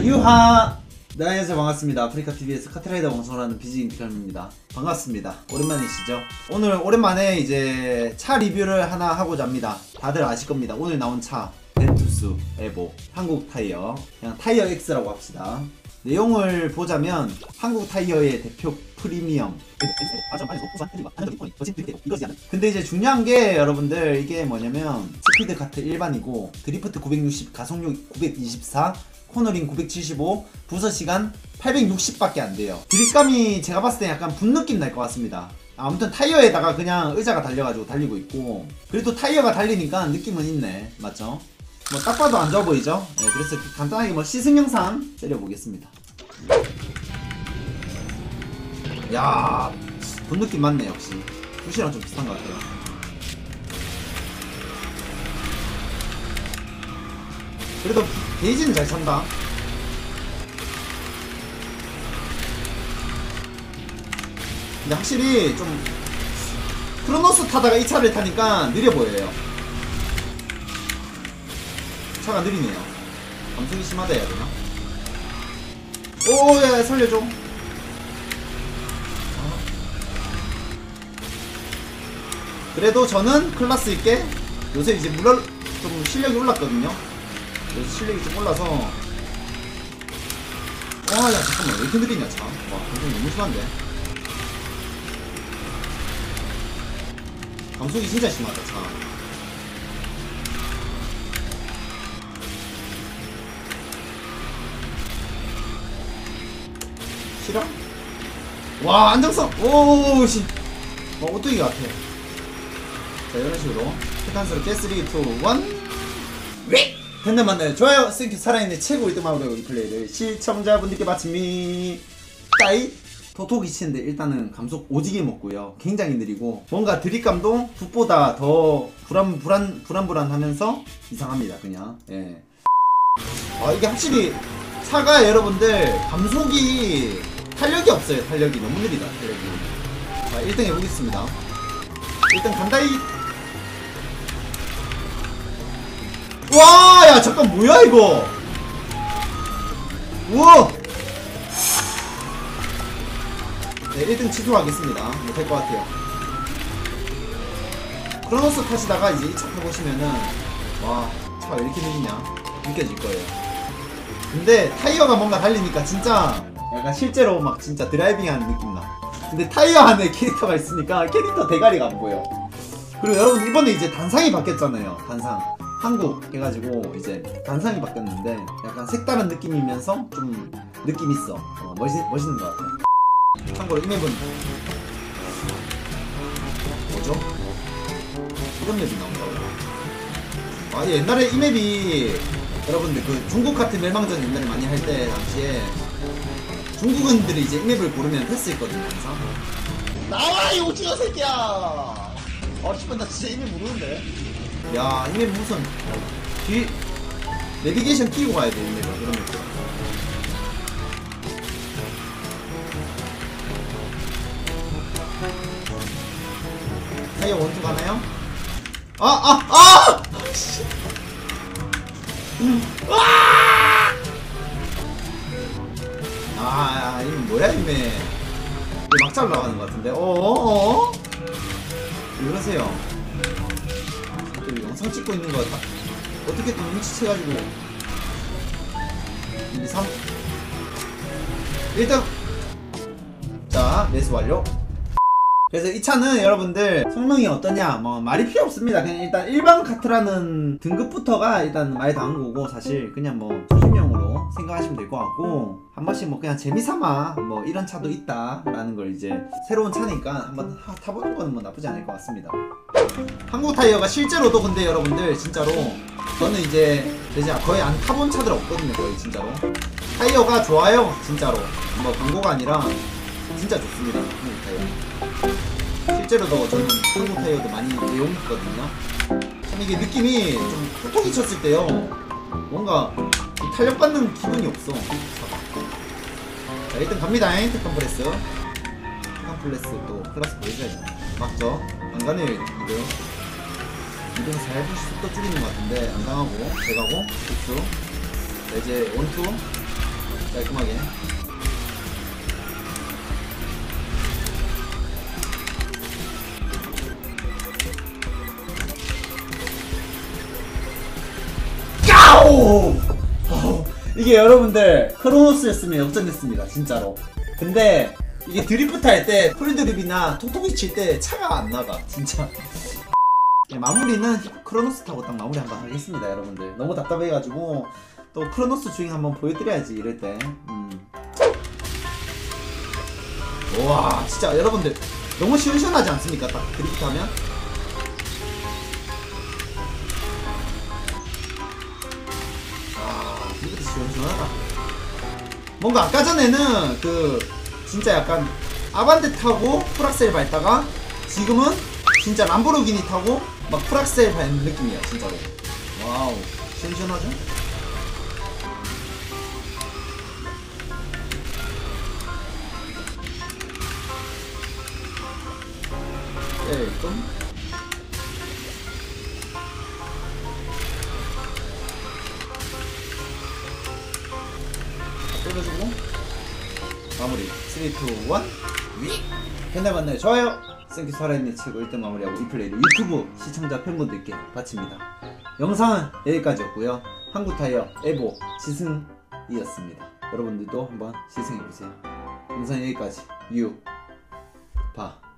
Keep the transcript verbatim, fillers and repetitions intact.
자, 유하! 네, 안녕하세요. 반갑습니다. 아프리카티비에서 카트라이더 방송을 하는 비지인디감입니다. 반갑습니다. 오랜만이시죠? 오늘 오랜만에 이제 차 리뷰를 하나 하고자 합니다. 다들 아실 겁니다. 오늘 나온 차 벤투스 에보 한국 타이어, 그냥 타이어 X라고 합시다. 내용을 보자면 한국 타이어의 대표 프리미엄, 근데 이제 중요한 게 여러분들 이게 뭐냐면 스피드 카트 일반이고 드리프트 구백육십, 가속력 구백이십사, 코너링 구백칠십오, 부서시간 팔백육십 밖에 안 돼요. 드립감이 제가 봤을 때 약간 분 느낌 날 것 같습니다. 아무튼 타이어에다가 그냥 의자가 달려가지고 달리고 있고, 그래도 타이어가 달리니까 느낌은 있네. 맞죠? 뭐 딱 봐도 안 좋아 보이죠? 네, 그래서 간단하게 뭐 시승 영상 때려보겠습니다. 야, 분 느낌 맞네. 역시 푸시랑 좀 비슷한 것 같아요. 그래도 게이지는 잘 찬다. 근데 확실히 좀 크로노스 타다가 이 차를 타니까 느려 보여요. 차가 느리네요. 감속이 심하다 해야 되나? 오야 살려줘. 어. 그래도 저는 클라스 있게 요새 이제 물론 좀 실력이 올랐거든요. 요새 실력이 좀 올라서. 와야 잠깐만 왜 이렇게 느리냐 차. 와 감속이 너무 심한데. 감속이 진짜 심하다 차. 싫어? 와 안정성! 오우씨 어, 오뚜기 같아. 자 이런 식으로 세탄스럽게 쓰리, 이, 일 팬들 만나요. 좋아요, 땡큐. 살아있는 최고 일 등 마우더 이 플레이를 시청자분들께 바칩니다. 따이 토토기 치는데 일단은 감속 오지게 먹고요. 굉장히 느리고 뭔가 드립감도 붓보다 더 불안 불안 불안불안하면서 이상합니다. 그냥 예. 아 이게 확실히 차가 여러분들 감속이 탄력이 없어요. 탄력이 너무 느리다. 탄력이. 자 일 등 해보겠습니다. 일 등 간다이. 와, 야 잠깐 뭐야 이거. 우와. 네, 일 등 취소하겠습니다. 못할 것 같아요. 크로노스 타시다가 이제 이 차 타보시면은 와 차가 왜 이렇게 느리냐 느껴질 거예요. 근데 타이어가 뭔가 달리니까 진짜 약간 실제로 막 진짜 드라이빙하는 느낌 나. 근데 타이어 안에 캐릭터가 있으니까 캐릭터 대가리가 안 보여. 그리고 여러분 이번에 이제 단상이 바뀌었잖아요. 단상 한국 해가지고 이제 단상이 바뀌었는데 약간 색다른 느낌이면서 좀 느낌 있어. 어, 멋있, 멋있는 것 같아. 참고로 이 맵은 뭐죠? 이런 맵이 나온다고? 아 옛날에 이 맵이 여러분들 그 중국 같은 멸망전 옛날에 많이 할 때 당시에 중국인들이 이제 이 맵을 고르면 패스 했거든요. 항상 나와 이 오징어 새끼야. 아 씨발 나 진짜 이 맵 모르는데. 야 이 맵 무슨 뒤 내비게이션 끼고 가야 돼. 이 맵은 이런 맵. 타이어 원투 가나요? 아! 아! 아! 아! 아, 이건 뭐야, 이메. 막잘 나가는 것 같은데? 어어어? 왜 그러세요? 또 영상 찍고 있는 거 다, 어떻게 또 눈치채가지고. 이, 삼. 일 등! 자, 레이스 완료. 그래서 이 차는 여러분들 성능이 어떠냐 뭐 말이 필요 없습니다. 그냥 일단 일반 카트라는 등급부터가 일단 많이 당한 거고, 사실 그냥 뭐 초심용으로 생각하시면 될 것 같고, 한 번씩 뭐 그냥 재미삼아 뭐 이런 차도 있다 라는 걸 이제 새로운 차니까 한번 타, 타보는 거는 뭐 나쁘지 않을 것 같습니다. 한국 타이어가 실제로도 근데 여러분들 진짜로 저는 이제 이제 거의 안 타본 차들 없거든요. 거의 진짜로 타이어가 좋아요. 진짜로 뭐 광고가 아니라 진짜 좋습니다. 한국 타이어. 실제로도 저는 한국 타이어도 많이 이용했거든요. 참 이게 느낌이 좀 톡톡이 쳤을 때요 뭔가 탄력받는 기분이 없어. 자 일단 갑니다. 테칸 프레스. 테칸 프레스 또 클래스 보여줘야죠. 맞죠? 안 가네요. 이 등 이 등 살짝 속도 줄이는 것 같은데 안 당하고 제가고 흡수. 자 이제 원투 깔끔하게. 야오! 어, 이게 여러분들 크로노스였으면 역전됐습니다 진짜로. 근데 이게 드리프트 할 때 프리드립이나 톡톡이 칠 때 차가 안 나가 진짜. 네, 마무리는 크로노스 타고 딱 마무리 한번 하겠습니다 여러분들. 너무 답답해가지고 또 크로노스 주행 한번 보여드려야지 이럴 때. 음. 와 진짜 여러분들 너무 시원시원하지 않습니까? 딱 드리프트 하면. 아 드리프트 시원시원하다. 뭔가 아까 전에는 그 진짜 약간 아반떼 타고 풀악셀 밟다가 지금은 진짜 람보르기니 타고 막 풀악셀 밟는 느낌이야 진짜로. 와우 시원시원하죠? 좀 뜯어주고 마무리. 삼, 이, 일 위! 맨날 만나요. 좋아요. 생큐 살아있는 최고 일 등 마무리하고 이 플레이를 유튜브 시청자 팬분들께 바칩니다. 영상은 여기까지였고요. 한국타이어 에보 시승이었습니다. 여러분들도 한번 시승해보세요. 영상 여기까지. 유 바